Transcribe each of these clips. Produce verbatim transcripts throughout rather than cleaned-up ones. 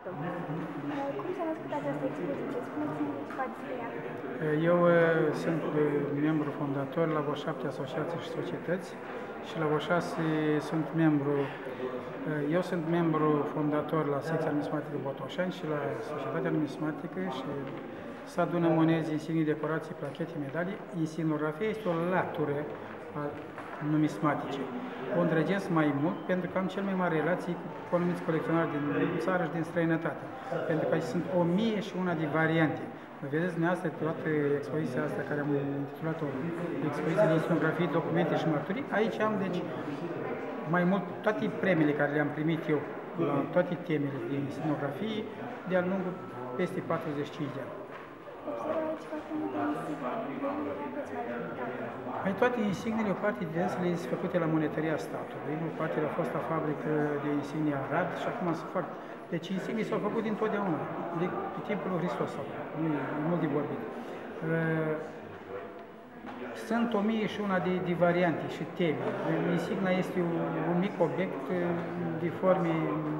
Cum s-a născut această expoziție? Spuneți-mi ceva despre ea. Eu uh, sunt uh, membru fondator la V O șapte Asociații și Societăți și la V O șase sunt membru, uh, eu sunt membru fondator la secția numismatică Botoșani și la Societatea Numismatică și se adună monezi, insignii, decorații, plachete, medalii. Insignografia este o latură a numismatice. O îndrăgesc mai mult pentru că am cel mai mari relații cu anumiți colecționari din țară și din străinătate. Pentru că aici sunt o mie și una de variante. Vedeți dumneavoastră toată expoziția asta care am intitulat-o expoziția de insignografie, documente și mărturii. Aici am, deci, mai mult toate premiile care le-am primit eu la toate temele de insignografie de-a lungul peste patruzeci și cinci de ani. Păi toate insignele, o parte de ele sunt făcute la Monetăria Statului, o parte a fost la fabrică de insignie Arad și acum se fac. Deci insignii s-au făcut dintotdeauna, de pe timpul lui Hristos, nu e mult de vorbit. Sunt o mie și una de, de variante și teme. Insigna este un, un mic obiect de forme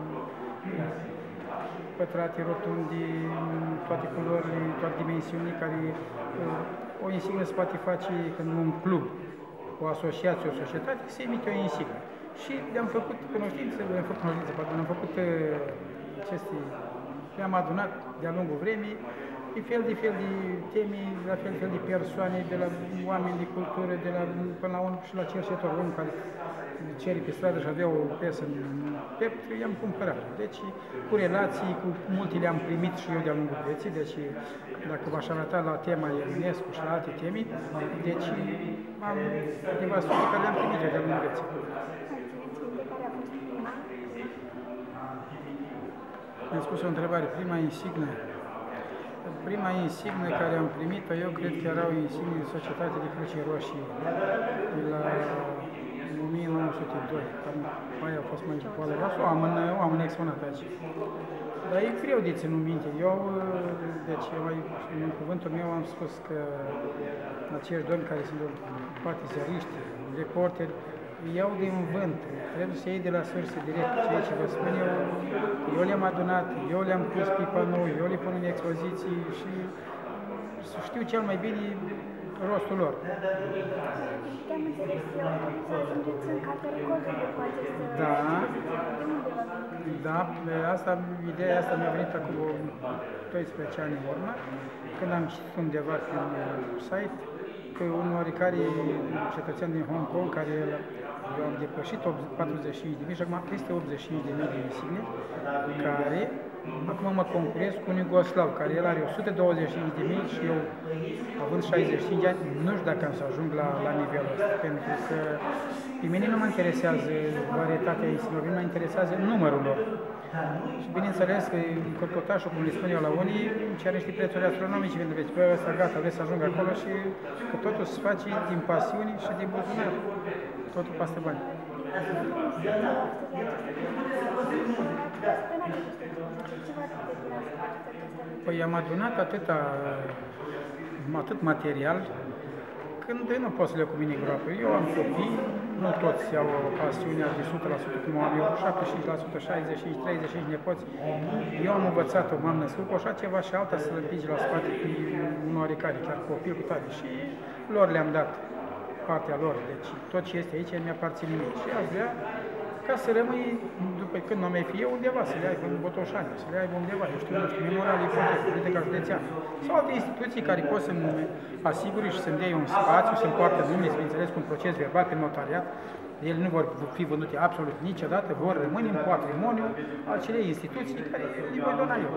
pătrate, rotunde, toate culorile, toate dimensiunile, care o insignă se poate face când un club, o asociație, o societate, se emite o insignă. Și le-am făcut cunoștință, le-am făcut cunoștință, le-am făcut aceste, le-am adunat de-a lungul vremii, pe fel de fel de teme, la fel de fel de persoane, de la oameni de cultură, de la, până la unul și la cercetător, unul care cere pe stradă și avea o piesă în piept, i-am cumpărat. Deci, cu relații, cu multe le-am primit și eu de-a lungul vieții, deci, dacă v-aș arăta la tema Ionescu și la alte teme, deci, am câteva studii care le-am primit eu de-a lungul vieții. Mi-am spus o întrebare, prima insignă. Prima insignă care am primit-o, eu cred că era o insignă de Societate de Cruce Roșie, de la o mie nouă sute doi, cam aia a fost mai valoroasă, o am în, o am în exponat aici. Dar e greu de ținut minte. Eu, deci, mai, în cuvântul meu am spus că acești domni care sunt poate ziariști, reporteri, iau din vânt, trebuie să iei de la surse direct, ceea ce vă spun eu, eu le-am adunat, eu le-am pus pe panou, eu le pun în expoziții și știu cel mai bine rostul lor. Te-am înțeles, eu să ajungeți în Catericodul cu aceste Da, da, asta, ideea asta mi-a venit acum doisprezece ani în urmă, când am citit undeva pe site că un oarecare cetățean din Hong Kong, care eu am depășit patruzeci și cinci de mii și acum peste optzeci și cinci de mii de insigne, care acum mă concurez cu un iugoslav, care el are o sută douăzeci și cinci de mii și eu, având șaizeci și cinci de ani, nu știu dacă am să ajung la, la nivelul ăsta, pentru că pe mine nu mă interesează varietatea insignelor, mă interesează numărul lor. Și bineînțeles că călcotașul, cum le spun eu la unii, cere niște prețuri astronomice, pentru că zice, băi, ăsta gata, vreți să ajung acolo și că totul se face din pasiune și din buzunar. Totul pasă bani. Păi am adunat atâta, atât material, când nu pot să le iau cu mine groapă. Eu am copii, nu toți au pasiunea de o sută la sută cum am eu, șaptezeci și cinci la sută, șaizeci și cinci, treizeci și cinci nepoți. Eu am învățat-o, m-am născut cu așa ceva și alta să-l împingi la spate pe un oarecare, chiar copil cu tare. Și lor le-am dat partea lor, deci tot ce este aici mi aparține mie. Și aș vrea ca să rămâi, după când nu mai fie undeva, să le ai în Botoșani, să le ai undeva, eu știu, nu știu, memorial ipotetică, biblioteca județeană, sau alte instituții care pot să-mi asigure și să-mi dea un spațiu, să-mi poartă numele, să înțeles cu un proces verbal pe notariat. Ele nu vor fi vândute absolut niciodată, vor rămâne în patrimoniu acelei instituții care le voi dona eu.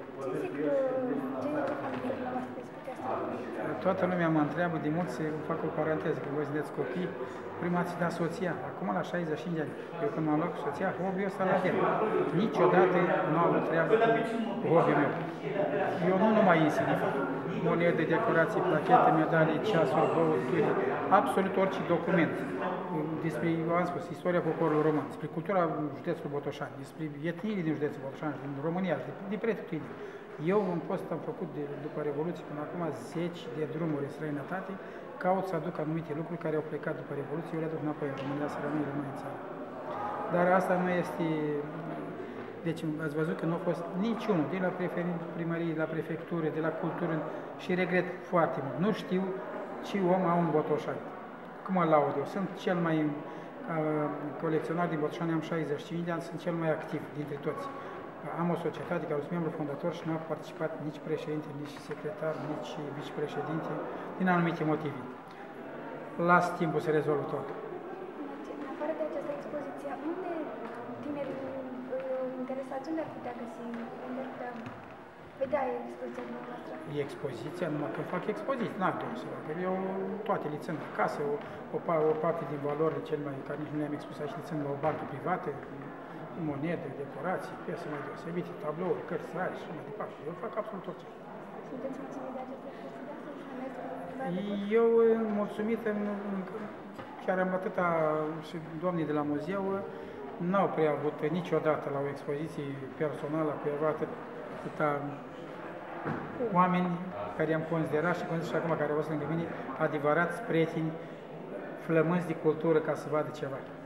Toată lumea mă întreabă de mult să fac o paranteză, că voi sunteți copii, prima ați dat soția, acum la șaizeci și cinci de ani. Eu când m-am luat cu soția, hobby-ul ăsta la el. Niciodată nu am avut treabă cu hobby-ul meu. Eu nu numai insignii fac, monede, decorații, plachete, medalii, ceasuri, băuturi, absolut orice document. Despre, eu am spus, istoria poporului român, despre cultura județului Botoșani, despre etniile din județul Botoșani, din România, de, de pretutindeni. Eu în post am făcut de, după Revoluție până acum zeci de drumuri în străinătate, caut să aduc anumite lucruri care au plecat după Revoluție, eu le aduc înapoi în România, să rămâi român în țară. Dar asta nu este Deci ați văzut că nu a fost niciunul de la primărie, de la prefectură, de la cultură și regret foarte mult. Nu știu ce om au în Botoșani. Cum mă laud eu? Sunt cel mai uh, colecționar din Botoșani, am șaizeci și cinci de ani, sunt cel mai activ dintre toți. Am o societate care sunt membru fondator și nu a participat nici președinte, nici secretar, nici vicepreședinte, din anumite motive. Las timpul să rezolvă tot. În afară de această expoziție, unde tinerii interesați, unde ar putea găsi, unde ar putea vedea expoziția dumneavoastră? Expoziția, numai când fac expoziții, n-am de să fac. Eu toate le țin acasă, o, o, o parte din valorile cel mai, care nici nu le-am expus aici, le țin la o bancă privată, monede, decorații, piese mai deosebite, tablouri, cărți rari și mai departe. Eu fac absolut orice. Sunteți mulțumit de această expoziție? Eu, mulțumit, chiar am atâta și doamnii de la muzeu, n-au prea avut niciodată la o expoziție personală, pe atâta oameni care i-am considerat și consider și acum care au fost lângă mine, adevărați prieteni, flămânzi de cultură ca să vadă ceva.